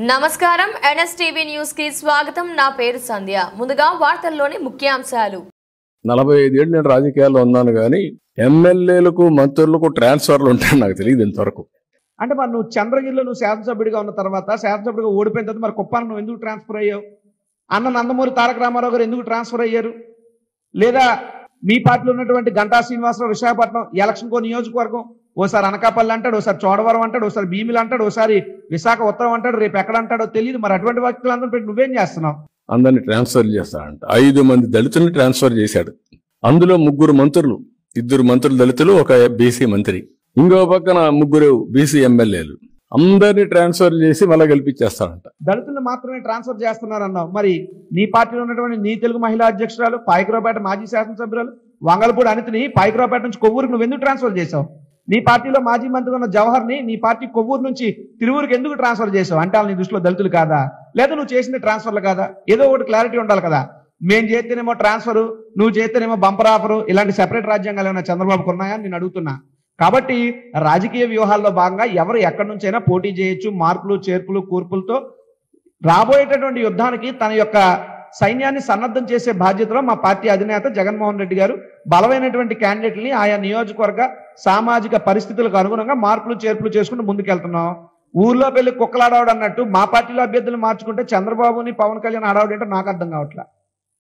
నమస్కారం NSTV news కి స్వాగతం. నా పేరు సంధ్య. ముందుగా వార్తల్లోని ముఖ్యాంశాలు. 45 ఏళ్ళు నేను రాజకీయాల్లో ఉన్నాను కానీ ఎమ్మెల్యేలకు మంత్రులకు ట్రాన్స్ఫర్లు ఉంటాయని నాకు తెలియదు ఇంతవరకు. అంటే మరి నువ్వు చంద్రగిరిలో నువ్వు శాసనసభ్యుడిగా ఉన్న తర్వాత శాసనసభ్యుడిగా ఓడిపోయిన తర్వాత మరి కుప్పానికి నువ్వు ఎందుకు ట్రాన్స్ఫర్ అయ్యావు? అన్న నందమూరి తారక రామారావు గారు ఎందుకు ట్రాన్స్ఫర్ అయ్యారు? లేదా మీ పార్టీలో ఉన్నటువంటి గంటా శ్రీనివాసరావు విశాఖపట్నం ఎలక్షన్కో నియోజకవర్గం ఓసారి అనకాపల్లి అంటాడు, ఓసారి చోడవరం అంటాడు, ఓసారి భీమిలు అంటాడు, ఓసారి విశాఖ ఉత్తరం అంటాడు, రేపు ఎక్కడ అంటాడో తెలియదు. మరి అటువంటి వ్యక్తులందరూ పెట్టి నువ్వేం చేస్తున్నావు? అందరిని ట్రాన్స్ఫర్ చేస్తాడంట. 5 మంది దళితుల్ని ట్రాన్స్ఫర్ చేశాడు. అందులో 3 మంత్రులు, 2 మంత్రులు దళితులు, ఒక బీసీ మంత్రి, ఇంకో పక్కన 3 బీసీ ఎమ్మెల్యేలు. అందరినీ ట్రాన్స్ఫర్ చేసి మళ్ళీ గెలిపించేస్తాడంట. దళితులను మాత్రమే ట్రాన్స్ఫర్ చేస్తున్నారన్నావు. మరి నీ పార్టీలో ఉన్నటువంటి నీ తెలుగు మహిళా అధ్యక్షురాలు, పాయకరావుపేట మాజీ శాసనసభ్యురాలు వంగలపూడి అనితిని పాయకరావుపేట నుంచి కొవ్వూరుకు నువ్వు ఎందుకు ట్రాన్స్ఫర్ చేసావు? నీ పార్టీలో మాజీ మంత్రి ఉన్న జవహర్ని నీ పార్టీ కొవ్వూరు నుంచి తిరువురుకి ఎందుకు ట్రాన్స్ఫర్ చేసావు? అంటే నీ దృష్టిలో దళితులు కాదా, లేదా నువ్వు చేసిన ట్రాన్స్ఫర్లు కాదా? ఏదో ఒకటి క్లారిటీ ఉండాలి కదా. మేము చేస్తేనేమో ట్రాన్స్ఫర్, నువ్వు చేస్తేనేమో బంపర్ ఆఫర్, ఇలాంటి సెపరేట్ రాజ్యాంగాలు ఏమైనా చంద్రబాబుకు ఉన్నాయా నేను అడుగుతున్నా. కాబట్టి రాజకీయ వ్యూహాల్లో భాగంగా ఎవరు ఎక్కడి నుంచైనా పోటీ చేయొచ్చు. మార్పులు చేర్పులు కూర్పులతో రాబోయేటటువంటి యుద్ధానికి తన యొక్క సైన్యాన్ని సన్నద్ధం చేసే బాధ్యతలో మా పార్టీ అధినేత జగన్మోహన్ రెడ్డి గారు బలమైనటువంటి క్యాండిడేట్ని ఆయా నియోజకవర్గ సామాజిక పరిస్థితులకు అనుగుణంగా మార్పులు చేర్పులు చేసుకుంటూ ముందుకెళ్తున్నాం. ఊర్లో పెళ్లి కుక్కలాడవడం అన్నట్టు మా పార్టీలో అభ్యర్థులు మార్చుకుంటే చంద్రబాబుని పవన్ కళ్యాణ్ ఆడవడంటే నాకు అర్థం కావట్లేదు.